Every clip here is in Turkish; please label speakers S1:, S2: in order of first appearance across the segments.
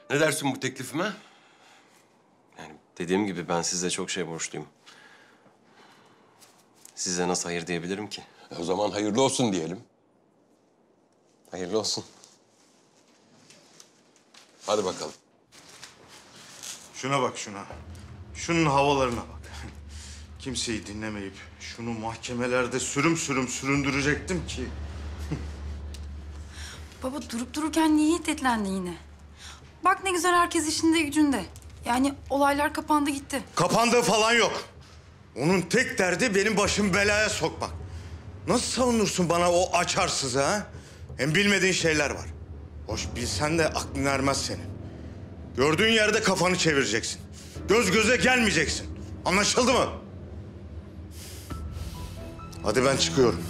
S1: Ne dersin bu teklifime? Yani dediğim gibi ben size çok şey borçluyum. Size nasıl hayır diyebilirim ki?
S2: O zaman hayırlı olsun diyelim.
S1: Hayırlı olsun.
S2: Hadi bakalım.
S3: Şuna bak şuna. Şunun havalarına bak. Kimseyi dinlemeyip şunu mahkemelerde sürüm sürüm süründürecektim ki.
S4: Baba durup dururken niye hiddetlendi yine? Bak ne güzel herkes işinde gücünde. Yani olaylar kapandı gitti.
S3: Kapandığı falan yok. Onun tek derdi benim başımı belaya sokmak. Nasıl savunursun bana o açarsızı ha? Hem bilmediğin şeyler var. Hoş bilsen de aklın ermez senin. Gördüğün yerde kafanı çevireceksin. Göz göze gelmeyeceksin. Anlaşıldı mı? Hadi ben çıkıyorum.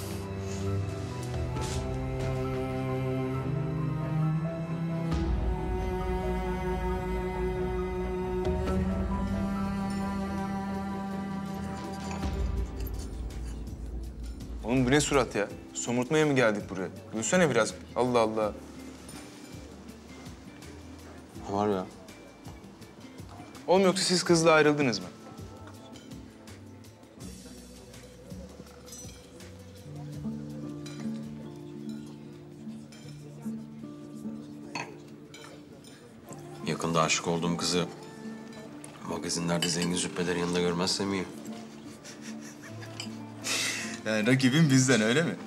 S5: Oğlum bu ne surat ya? Somurtmaya mı geldik buraya? Gülsene biraz. Allah Allah.
S1: Ne var ya?
S5: Oğlum yoksa siz kızla ayrıldınız mı?
S1: Yakında aşık olduğum kızı magazinlerde zengin züppelerin yanında görmezsem iyi.
S5: Yani rakibin bizden öyle mi?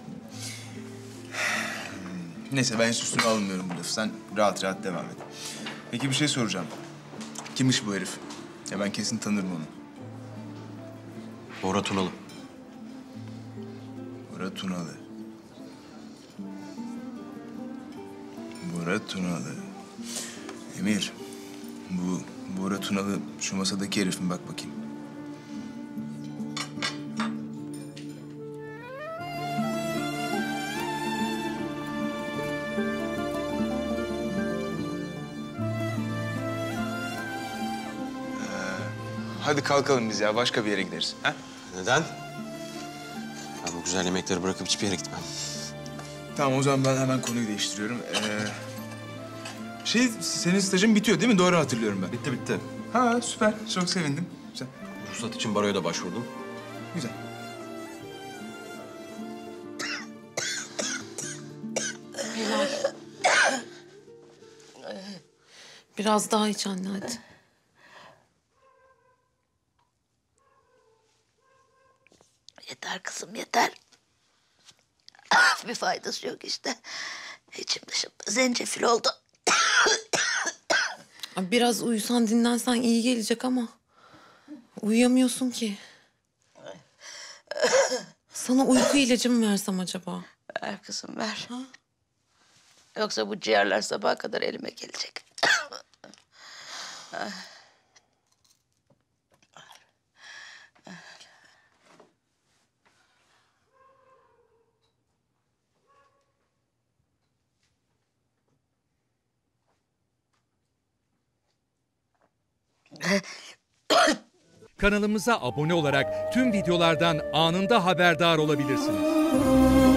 S5: Neyse ben hiç üstüne alınmıyorum bu lafı. Sen rahat rahat devam et. Peki bir şey soracağım. Kimmiş bu herif? Ya ben kesin tanırım onu.
S1: Bora Tunalı.
S5: Bora Tunalı. Bora Tunalı. Emir, bu Bora Tunalı şu masadaki herif mi? Bak bakayım. Hadi kalkalım biz ya. Başka bir yere gideriz. Ha?
S1: Neden? Ben bu güzel yemekleri bırakıp hiçbir yere gitmem.
S5: Tamam o zaman ben hemen konuyu değiştiriyorum. Senin stajın bitiyor değil mi? Doğru hatırlıyorum ben.
S1: Bitti bitti.
S5: Ha süper. Çok sevindim. Güzel.
S1: Ruhsat için baroya da başvurdum.
S5: Güzel.
S6: Biraz daha iç anne hadi.
S7: Yeter kızım yeter. Bir faydası yok işte. İçim dışım zencefil oldu.
S6: Biraz uyusan dinlensen iyi gelecek ama uyuyamıyorsun ki. Sana uyku ilacı mı versem acaba?
S7: Ver kızım ver. Ha? Yoksa bu ciğerler sabaha kadar elime gelecek.
S8: Kanalımıza abone olarak tüm videolardan anında haberdar olabilirsiniz.